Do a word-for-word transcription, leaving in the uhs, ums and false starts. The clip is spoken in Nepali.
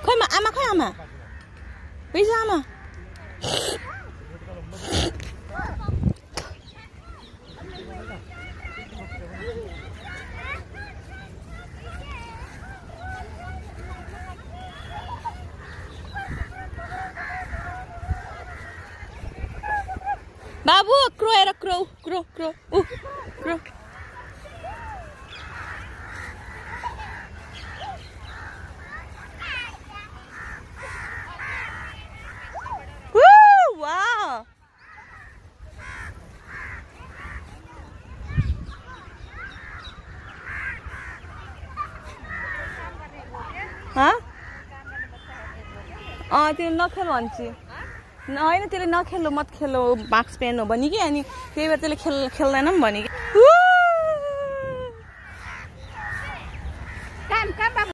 खोइ आमा खोइ आमा पैसा आमा बाबु क्रो हेर क्रो क्रो क्रो उ क्रो वाह हाँ अँ त्यो नखेल भन्छ होइन त्यसले नखेल्नु मत खेल्नु मार्क्स पेन हो भने कि अनि त्यही भएर त्यसले खेल खेल्दैन पनि भने कि